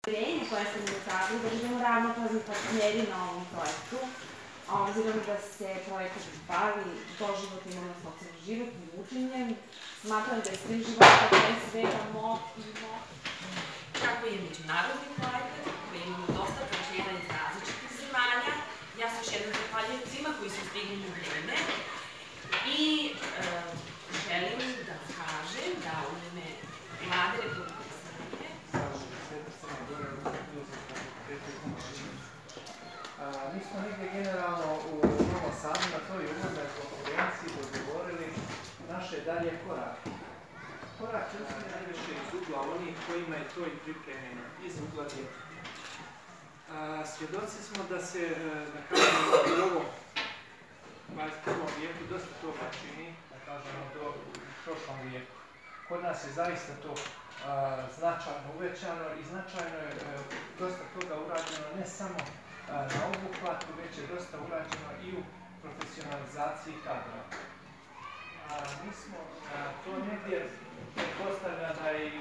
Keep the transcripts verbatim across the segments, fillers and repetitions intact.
Uverenje koje sam mi ukazali da budemo ravnopravni partneri na ovom projektu, obzirom da se projekat bavi doživotnim, odnosno celoživotnim učenjem, smatram da je svih života pre svega moć i moć. Kako je međunarodni projekat, koji imamo dosta partnera iz različitih zemalja, ja se još jednom zahvaljujem svima koji su stigli na vreme i želim da kažem da u ime Vlade Republike Srbije mi smo negdje generalno u Novom Sadu na toj uvodnoj konferenciji dogovorili naše dalje korake. Korak je usmjeren najviše iz ugla onih kojima je to i pripremljeno, iz ugla djeteta. Svjedoci smo da se, da kažemo, u ovom dvadeset prvom vijeku dosta toga čini, da kažemo, do prošlom vijeku. Kod nas je zaista to značajno uvećano i značajno je dosta toga urađeno ne samo na obuhvatu, već je dosta urađeno i u profesionalizaciji kadra. Mi smo to negdje postavlja da i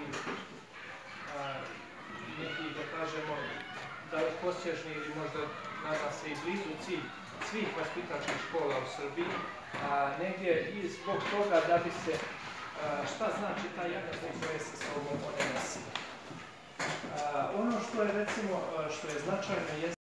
neki, da kažemo, da je postižni ili možda nadam se i blizu cilj svih vaspitačkih škola u Srbiji, negdje i zbog toga da bi se, šta znači ta jednost koja se s ovom one nosi. Ono što je, recimo, što je značajno je